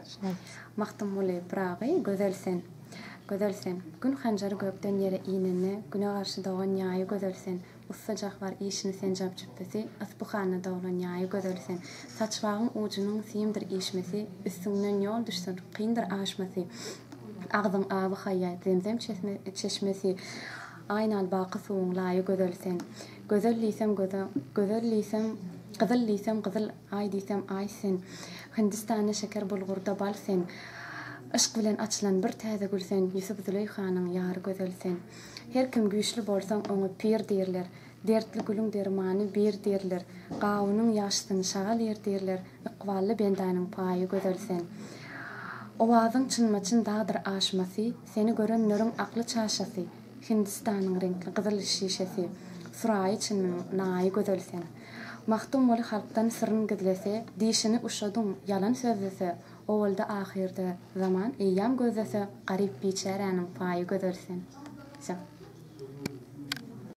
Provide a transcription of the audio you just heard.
Mahtumuli Bragi, Gözelsen. Gözelsen. Gün hanjarı gökden yere iğnene, güne karşı doğan yayı gözelsen. Ussacak var işini sen cap cüppesi, asbuhana doğan yayı gözelsen. Saçvağın ucunun siyimdir işmesi, üstünden yol düşsün, kıyındır aşması. Ağzın ağabı hayya, zemzem çeşmesi. Aynal baqı suğun layı gözelsen. Gözelliysem Qızıl ay diysem ay sen. Hindistana şeker bulgurda bal sen. Aşk bilen açılan bir täze gül sen. Yusuf Züleyxanyň ýary gözel sen. Her kim güýçli bolsaň oňa pir diýerler. Dertli gülüň dermany bir diýerler. Gawunyň ýaşdyny şagal yer diýerler. Iqbally bendanyň paýy gözel sen. Owazyň çynma-çyn dagdyr aşmasy, seni görenleriň akly çaşasy. Hindistanyň renkli qızıl şişesi. Suraýy çynmyň naýy gözel sen. Mahtum bolu halkdan sırrını gizlese, dişini uşadın, yalan sözlese, o olda ahirde zaman eyyam gözlese, garip biçaranın payı gözlersen.